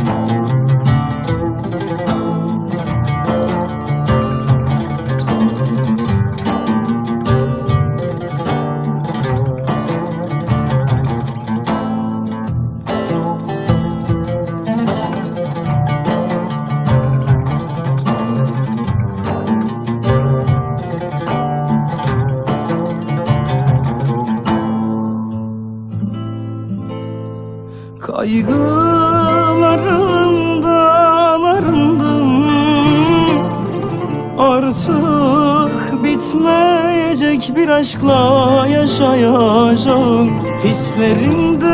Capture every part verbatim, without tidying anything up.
Kaygılarından arındım, artık bitmeyecek bir aşkla yaşayacağım. Hislerimde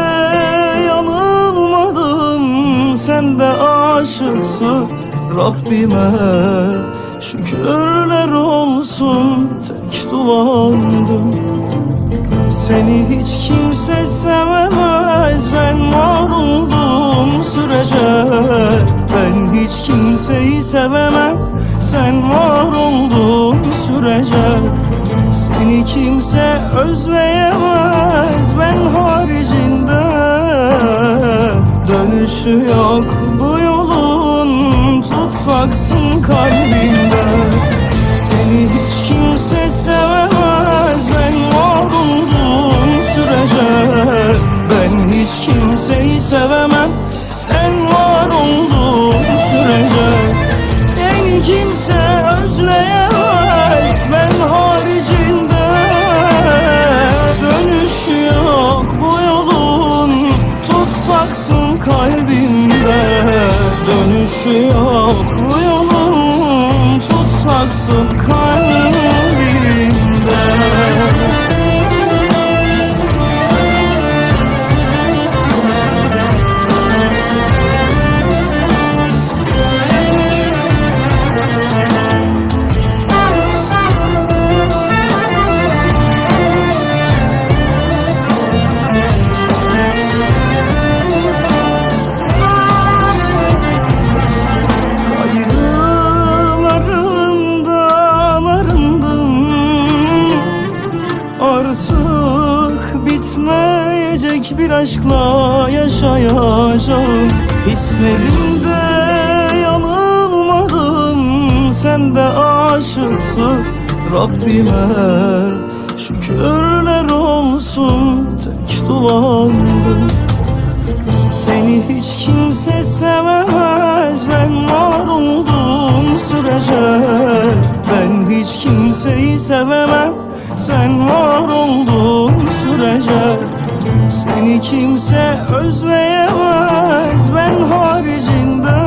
yanılmadım, sen de aşıksın. Rabbime şükürler olsun, tek duamdım. Seni hiç kimse sevemez, ben var olduğum sürece. Ben hiç kimseyi sevemem, sen var olduğun sürece. Seni kimse özleyemez, ben haricinde. Dönüşü yok bu yolun, tutsaksın kalbinde. Seni hiç kimse sevemez, ben var olduğum sürece. Ben hiç kimseyi sevemem, sen var olduğun sürece. Seni kimse özleyemez, ben haricinde. Dönüşü yok bu yolun, tutsaksın kalbimde. Dönüşü yok bu yolun, tutsaksın kalbimde. Bir aşkla yaşayacağım. Hislerimde yanılmadım, sen de aşıksın. Rabbime şükürler olsun, tek duamdım. Seni hiç kimse sevemez, ben var olduğum sürece. Ben hiç kimseyi sevemem, sen var olduğun sürece. Seni kimse özleyemez, ben haricinde.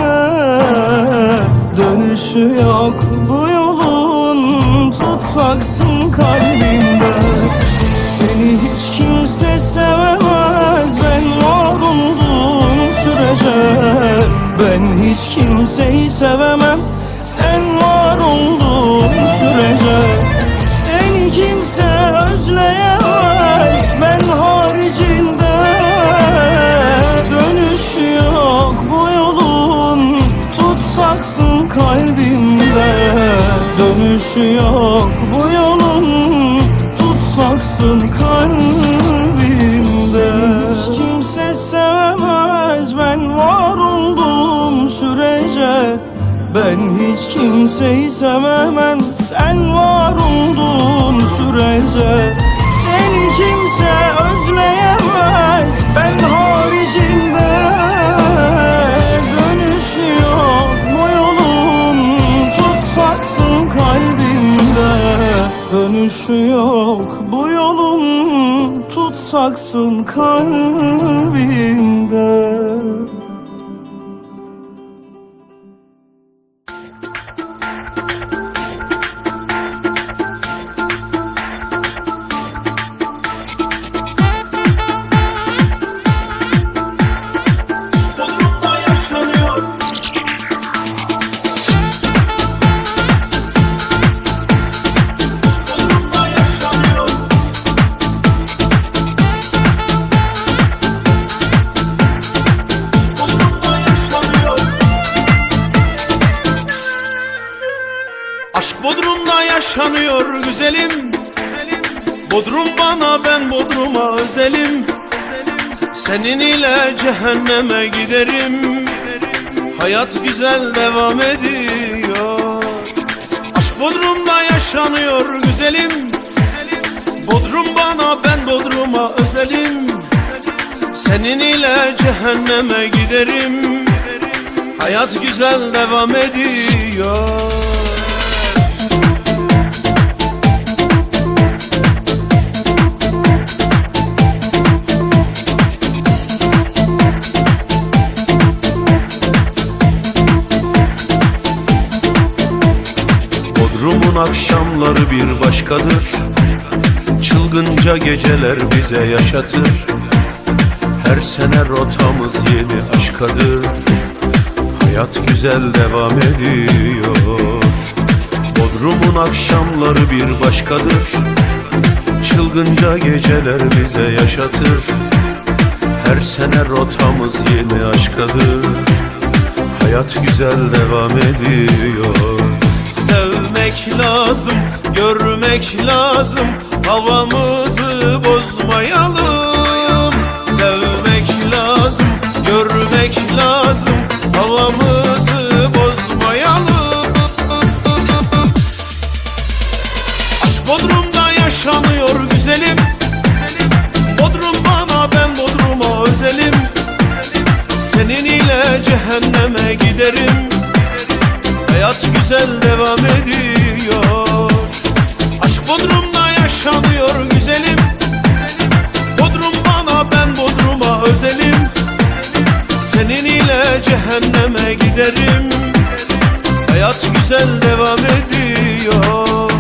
Dönüşü yok bu yolun, tutsaksın kalbinde. Seni hiç kimse sevemez, ben var olduğum sürece. Ben hiç kimseyi sevemem, sen var olduğun sürece. Seni kimse özleyemez, ben haricinde. Dönüşü yok bu yolun, tutsaksın kalbimde. Dönüşü yok bu yolun, tutsaksın kalbimde. Seni hiç kimse sevemez, ben var olduğum sürece. Ben hiç kimseyi sevemem, sen var olduğun sürece. Seni kimse özleyemez, ben haricinde. Dönüşü yok bu yolun, tutsaksın kalbimde. Dönüşü yok bu yolun, tutsaksın kalbimde. Aşk Bodrum'da yaşanıyor güzelim. Bodrum bana, ben Bodrum'a özelim. Senin ile cehenneme giderim. hayat güzel devam ediyor. Aşk Bodrum'da yaşanıyor güzelim. Bodrum bana, ben Bodrum'a özelim. Senin ile cehenneme giderim. Hayat güzel devam ediyor. Bodrum'un akşamları bir başkadır. Çılgınca geceler bize yaşatır. Her sene rotamız yeni aşkadır. Hayat güzel devam ediyor. Bodrum'un akşamları bir başkadır. Çılgınca geceler bize yaşatır. Her sene rotamız yeni aşkadır. Hayat güzel devam ediyor. Sevmek lazım, görmek lazım, havamızı bozmayalım. Sevmek lazım, görmek lazım, havamızı bozmayalım. Aşk Bodrum'da yaşanıyor güzelim. Bodrum bana, ben Bodrum'a özelim. Senin ile cehenneme giderim. Hayat güzel devam ediyor. Aşk Bodrum'da yaşanıyor güzelim. Bodrum bana, ben Bodrum'a özelim. Senin ile cehenneme giderim. Hayat güzel devam ediyor.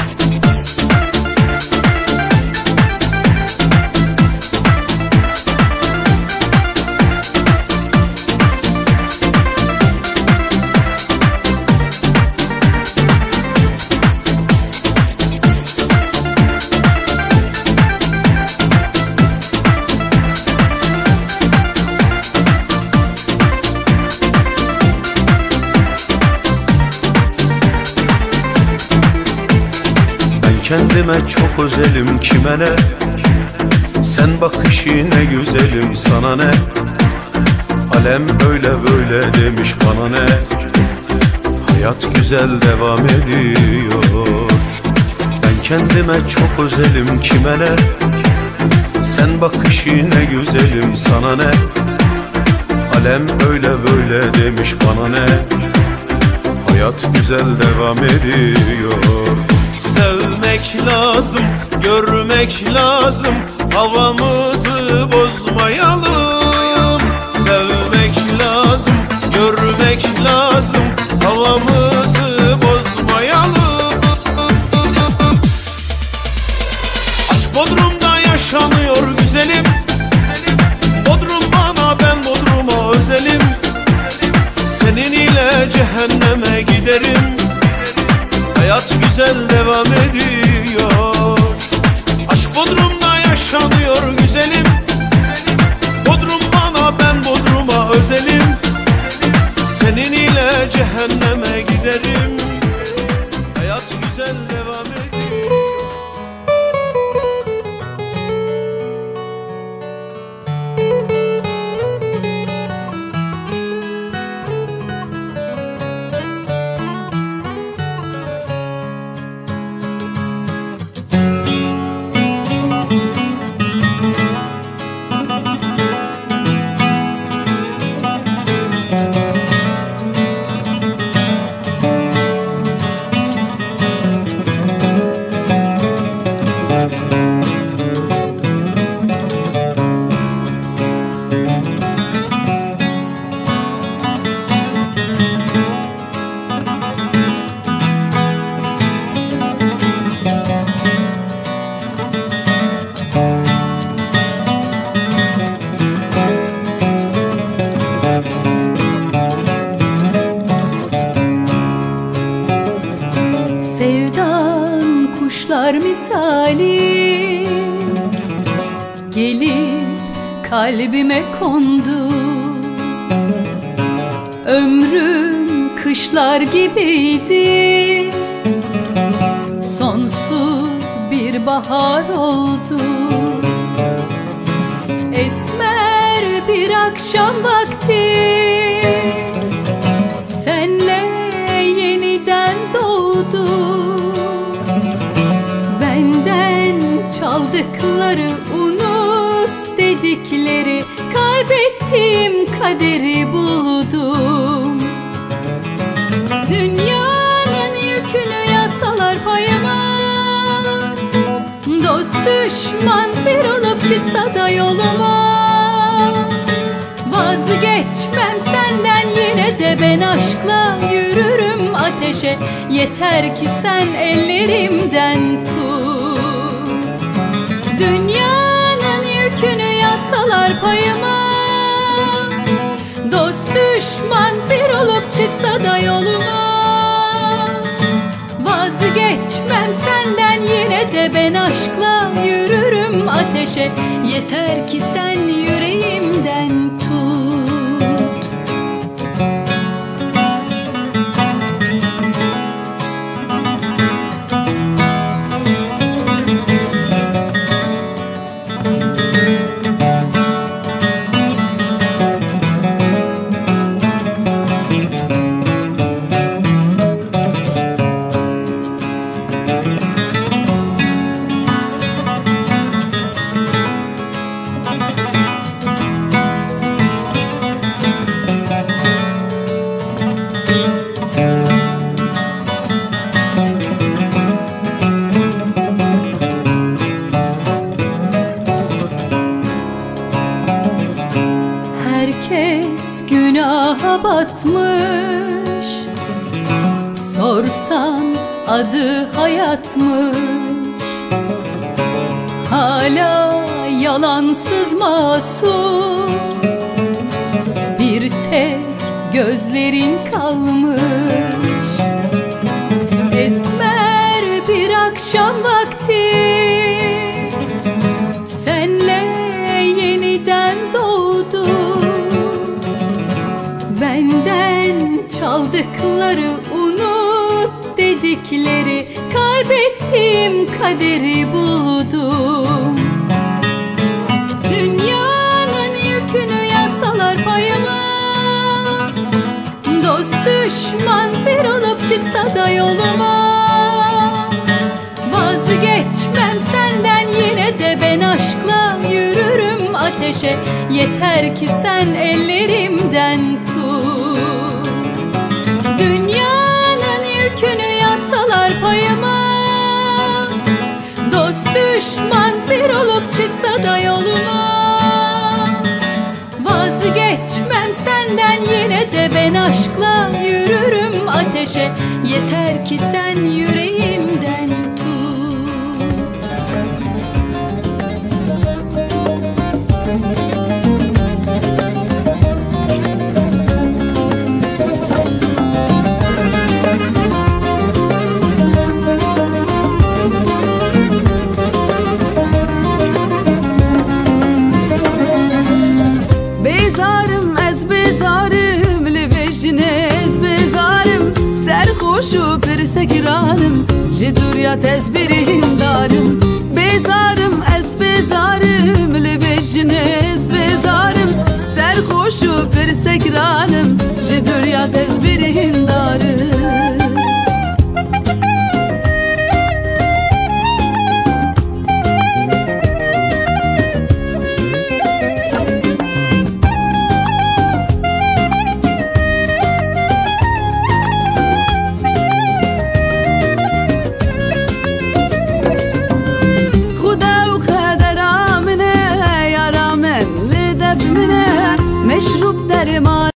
Kendime çok özelim, kime ne? Sen bakışı ne güzelim, sana ne? Alem öyle böyle demiş, bana ne? Hayat güzel devam ediyor. Ben kendime çok özelim, kime ne? Sen bakışı ne güzelim, sana ne? Alem öyle böyle demiş, bana ne? Hayat güzel devam ediyor. Sevmek lazım, görmek lazım, havamızı bozmayalım. Sevmek lazım, görmek lazım, havamızı bozmayalım. Aşk Bodrum'da yaşanıyor güzelim. Bodrum bana, ben Bodrum'a özelim. Senin ile cehenneme giderim. Hayat güzel devam ediyor. Aşk Bodrum'da yaşanıyor güzelim. Bodrum bana, ben Bodrum'a özelim. Senin ile cehenneme giderim. Hayat güzel devam ediyor. kuşlar misali gelip kalbime kondu. Ömrüm kışlar gibiydi, sonsuz bir bahar oldu. Esmer bir akşam vakti çaldıkları unut dedikleri, kaybettiğim kaderi buldum. Dünyanın yükünü yazsalar payıma, dost düşman bir olup çıksa da yoluma, vazgeçmem senden yine de ben aşkla yürürüm ateşe. Yeter ki sen ellerimden tut. Dünyanın yükünü yazsalar payıma, dost düşman bir olup çıksa da yoluma, vazgeçmem senden yine de ben aşkla yürürüm ateşe. Yeter ki sen yüreğimden tut. Herkes günaha batmış, sorsan adı hayatmış. Hala yalansız masum bir tek gözlerin kalmış. Esmer bir akşam vakti senle yeniden doğdu. Benden çaldıkları unut dedikleri, kaybettiğim kaderi buldum. Dünyanın yükünü yazsalar payıma, dost düşman bir olup çıksa da yoluma, vazgeçmem senden yine de ben aşkla yürürüm ateşe. Yeter ki sen ellerimden tut. Dünyanın yükünü yazsalar payıma, dost düşman bir olup çıksa da yoluma, vazgeçmem senden yine de ben aşkla yürürüm ateşe. Yeter ki sen yüreğimden tut. Bezarım ez bezarım li vejine ez bezarım, serxoşu pir sekranım ji durya tezbirîn darım. Bezarım ez bezarım li vejine ez bezarım, serxoşu pir sekranım ji durya tezbirîn darım. مشروب در ما